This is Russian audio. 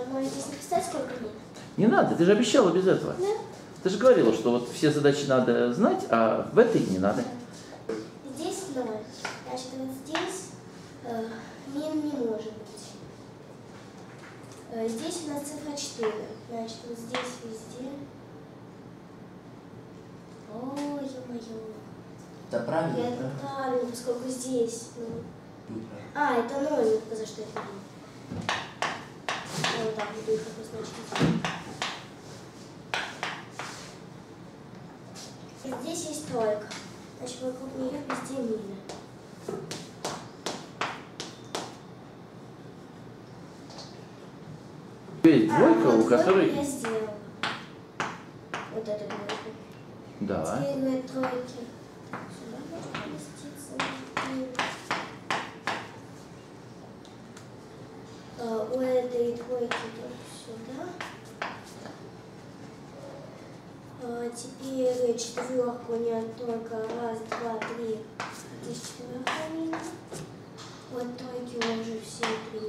может здесь написать, сколько нет? Не надо, ты же обещала без этого. Да. Ты же говорила, что вот все задачи надо знать, а в этой не надо. Здесь 0. Значит, вот здесь мин не может быть. Здесь у нас цифра 4. Значит, вот здесь везде. Ой, ё-моё. Это правильно? Это правильно, поскольку здесь. Неправильно. Это 0, за что это будет. Я вот так буду их обозначить. И здесь есть тройка. Значит, вокруг нее везде мины. Есть двойка, у которой... Я сделала. Вот эту двойку. Да. Теперь две тройки. Сюда может поместиться. У этой двойки тоже сюда. Теперь четверку нет только раз, два, три. Здесь четверка мина. Вот тройки уже все три.